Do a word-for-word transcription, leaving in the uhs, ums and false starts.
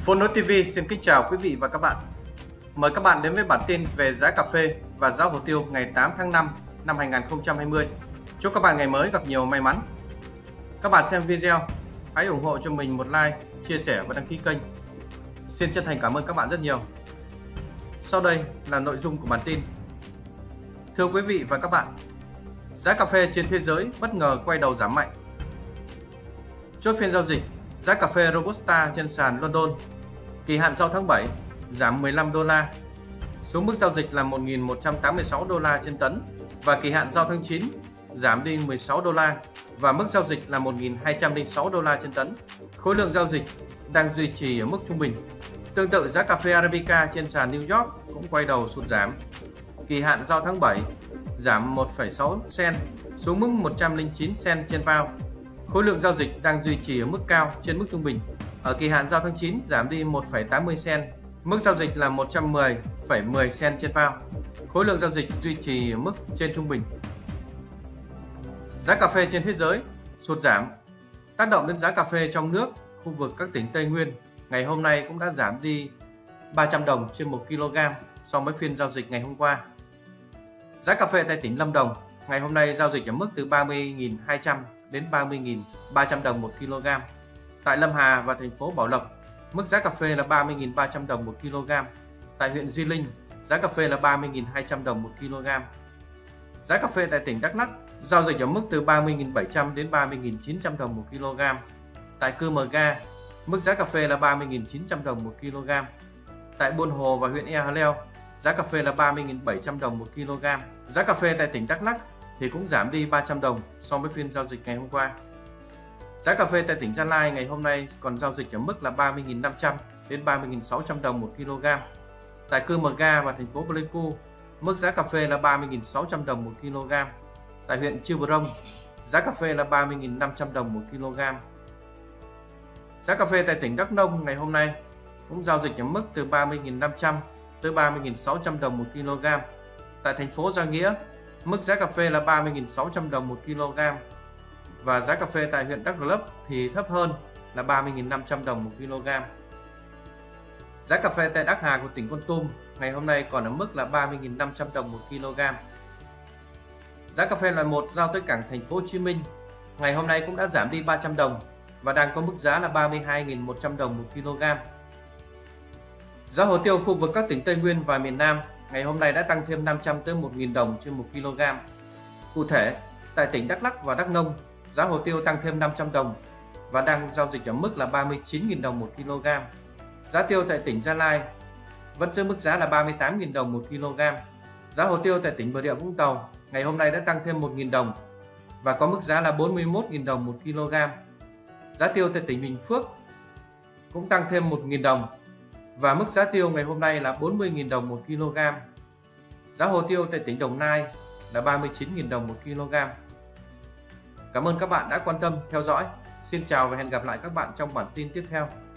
Phone Nối ti vi xin kính chào quý vị và các bạn. Mời các bạn đến với bản tin về giá cà phê và giá hồ tiêu ngày tám tháng năm năm hai nghìn không trăm hai mươi. Chúc các bạn ngày mới gặp nhiều may mắn. Các bạn xem video, hãy ủng hộ cho mình một like, chia sẻ và đăng ký kênh. Xin chân thành cảm ơn các bạn rất nhiều. Sau đây là nội dung của bản tin. Thưa quý vị và các bạn, giá cà phê trên thế giới bất ngờ quay đầu giảm mạnh. Chốt phiên giao dịch, giá cà phê Robusta trên sàn London kỳ hạn giao tháng bảy giảm mười lăm đô la xuống mức giao dịch là một nghìn một trăm tám mươi sáu đô la trên tấn, và kỳ hạn giao tháng chín giảm đi mười sáu đô la và mức giao dịch là một nghìn hai trăm lẻ sáu đô la trên tấn. Khối lượng giao dịch đang duy trì ở mức trung bình. Tương tự, giá cà phê Arabica trên sàn New York cũng quay đầu sụt giảm. Kỳ hạn giao tháng bảy giảm một phẩy sáu cent xuống mức một trăm lẻ chín cent trên pound. Khối lượng giao dịch đang duy trì ở mức cao trên mức trung bình. Ở kỳ hạn giao tháng chín giảm đi một phẩy tám mươi cent, mức giao dịch là một trăm mười phẩy mười cent trên pound. Khối lượng giao dịch duy trì ở mức trên trung bình. Giá cà phê trên thế giới sụt giảm. Tác động đến giá cà phê trong nước, khu vực các tỉnh Tây Nguyên ngày hôm nay cũng đã giảm đi ba trăm đồng trên một ki lô gam so với phiên giao dịch ngày hôm qua. Giá cà phê tại tỉnh Lâm Đồng ngày hôm nay giao dịch ở mức từ ba mươi nghìn hai trăm đến ba mươi nghìn ba trăm đồng một ki lô gam. Tại Lâm Hà và thành phố Bảo Lộc, mức giá cà phê là ba mươi nghìn ba trăm đồng một ki lô gam. Tại huyện Di Linh, giá cà phê là ba mươi nghìn hai trăm đồng một ki lô gam. Giá cà phê tại tỉnh Đắk Lắk giao dịch ở mức từ ba mươi nghìn bảy trăm đến ba mươi nghìn chín trăm đồng một ki lô gam. Tại Cư Mờ Ga, mức giá cà phê là ba mươi nghìn chín trăm đồng một ki lô gam. Tại Buôn Hồ và huyện Ea Leo, giá cà phê là ba mươi nghìn bảy trăm đồng một ki lô gam. Giá cà phê tại tỉnh Đắk Lắk thì cũng giảm đi ba trăm đồng so với phiên giao dịch ngày hôm qua. Giá cà phê tại tỉnh Gia Lai ngày hôm nay còn giao dịch ở mức là ba mươi nghìn năm trăm đến ba mươi nghìn sáu trăm đồng một ki lô gam. Tại Cư Mờ Ga và thành phố Pleiku, mức giá cà phê là ba mươi nghìn sáu trăm đồng một ki lô gam. Tại huyện Chư Prong, giá cà phê là ba mươi nghìn năm trăm đồng một ki lô gam. Giá cà phê tại tỉnh Đắk Nông ngày hôm nay cũng giao dịch ở mức từ ba mươi nghìn năm trăm tới ba mươi nghìn sáu trăm đồng một ki lô gam. Tại thành phố Gia Nghĩa, mức giá cà phê là ba mươi nghìn sáu trăm đồng một ki lô gam, và giá cà phê tại huyện Đắk Lắk thì thấp hơn là ba mươi nghìn năm trăm đồng một ki lô gam. Giá cà phê tại Đắc Hà của tỉnh Kon Tum ngày hôm nay còn ở mức là ba mươi nghìn năm trăm đồng một ki lô gam. Giá cà phê loại một giao tới cảng thành phố Hồ Chí Minh ngày hôm nay cũng đã giảm đi ba trăm đồng và đang có mức giá là ba mươi hai nghìn một trăm đồng một ki lô gam. Giá hồ tiêu khu vực các tỉnh Tây Nguyên và miền Nam ngày hôm nay đã tăng thêm năm trăm tới một nghìn đồng trên một ki lô gam. Cụ thể, tại tỉnh Đắk Lắk và Đắk Nông, giá hồ tiêu tăng thêm năm trăm đồng và đang giao dịch ở mức là ba mươi chín nghìn đồng một ki lô gam. Giá tiêu tại tỉnh Gia Lai vẫn giữ mức giá là ba mươi tám nghìn đồng một ki lô gam. Giá hồ tiêu tại tỉnh Bà Rịa Vũng Tàu ngày hôm nay đã tăng thêm một nghìn đồng và có mức giá là bốn mươi mốt nghìn đồng một ki lô gam. Giá tiêu tại tỉnh Bình Phước cũng tăng thêm một nghìn đồng và mức giá tiêu ngày hôm nay là bốn mươi nghìn đồng một ki lô gam. Giá hồ tiêu tại tỉnh Đồng Nai là ba mươi chín nghìn đồng một ki lô gam. Cảm ơn các bạn đã quan tâm theo dõi. Xin chào và hẹn gặp lại các bạn trong bản tin tiếp theo.